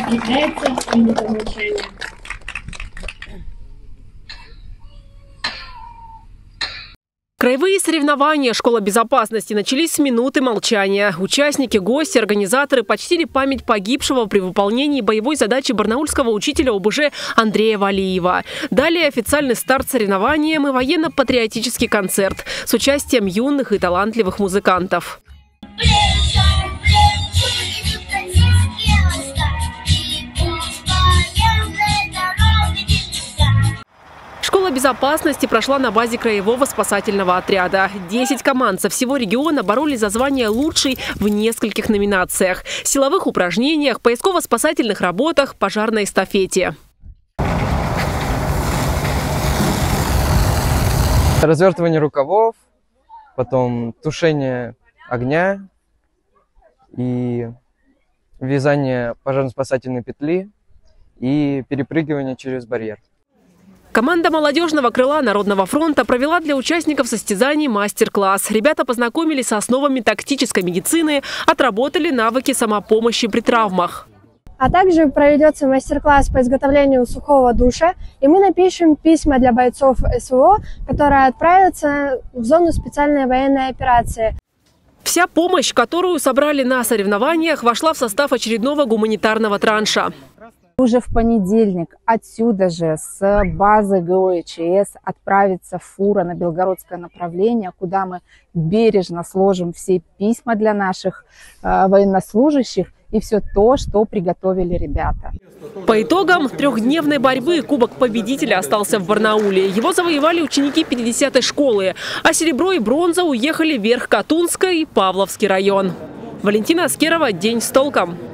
закрепляется минута молчания. Краевые соревнования «Школа безопасности» начались с минуты молчания. Участники, гости, организаторы почтили память погибшего при выполнении боевой задачи барнаульского учителя ОБЖ Андрея Валиева. Далее официальный старт соревнованиям и военно-патриотический концерт с участием юных и талантливых музыкантов. Школа безопасности прошла на базе краевого спасательного отряда. 10 команд со всего региона боролись за звание лучшей в нескольких номинациях: силовых упражнениях, поисково-спасательных работах, пожарной эстафете. Развертывание рукавов, потом тушение огня и вязание пожарно-спасательной петли и перепрыгивание через барьер. Команда молодежного крыла Народного фронта провела для участников состязаний мастер-класс. Ребята познакомились с основами тактической медицины, отработали навыки самопомощи при травмах. А также проведется мастер-класс по изготовлению сухого душа, и мы напишем письма для бойцов СВО, которые отправятся в зону специальной военной операции. Вся помощь, которую собрали на соревнованиях, вошла в состав очередного гуманитарного транша. Уже в понедельник отсюда же, с базы ГОЧС, отправится фура на белгородское направление, куда мы бережно сложим все письма для наших военнослужащих и все то, что приготовили ребята. По итогам трехдневной борьбы Кубок победителя остался в Барнауле. Его завоевали ученики 50-й школы, а серебро и бронза уехали в Верхкатунский и Павловский район. Валентина Аскерова, «День с толком».